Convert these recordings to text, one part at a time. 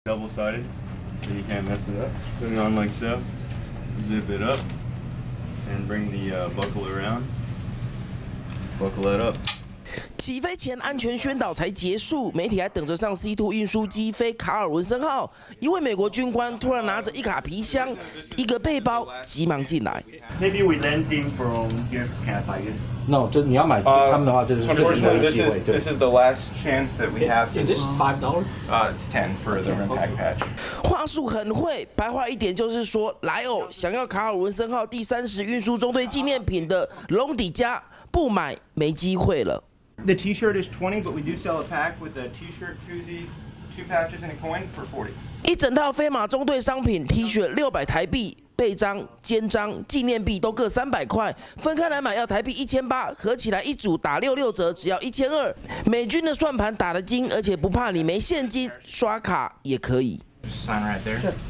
double-sided, so you can't mess it up. Put it on like so. Zip it up, and bring the buckle around. Buckle that up. 起飞前安全宣导才结束，媒体还等着上 C2 运输机飞卡尔文森号。一位美国军官突然拿着一卡皮箱、一个背包，急忙进来。 Maybe we landing from here. Can I buy it? No， 就你要买他们的话，就是 this is the last chance that we have to. Is it $5? It's 10 for the RIMPAC patch. 话术很会，白话一点就是说，来哦，想要卡尔文森号第30运输中队纪念品的隆迪加，不买没机会了。 The T-shirt is 20, but we do sell a pack with a T-shirt, koozie, 2 patches, and a coin for 40. 一整套飞马中队商品 T 恤600台币，背章、肩章、纪念币都各300块，分开来买要台币1800，合起来一组打66折，只要1200。美军的算盘打得精，而且不怕你没现金，刷卡也可以。 Sign right there. Sure.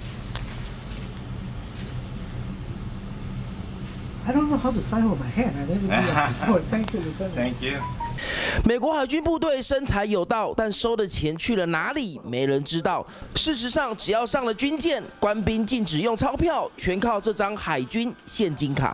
I don't know how to sign with my hand. I never did that before. Thank you, Lieutenant. Thank you. 美国海军部队生财有道，但收的钱去了哪里，没人知道。事实上，只要上了军舰，官兵禁止用钞票，全靠这张海军现金卡。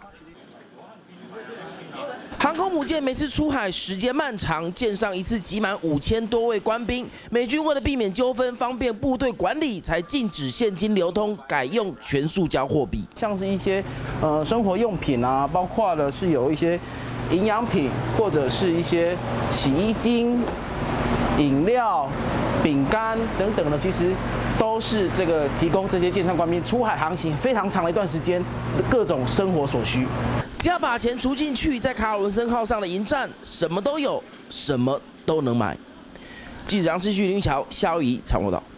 航空母舰每次出海时间漫长，舰上一次挤满5000多位官兵。美军为了避免纠纷，方便部队管理，才禁止现金流通，改用全塑胶货币。 像是一些生活用品啊，包括了是有一些营养品，或者是一些洗衣精、饮料、饼干等等的，其实都是这个提供这些舰上官兵出海航行非常长的一段时间各种生活所需。 只要把钱出进去，在卡尔文森号上的营站，什么都有，什么都能买。记者杨世旭、林玉桥、肖怡采访报道。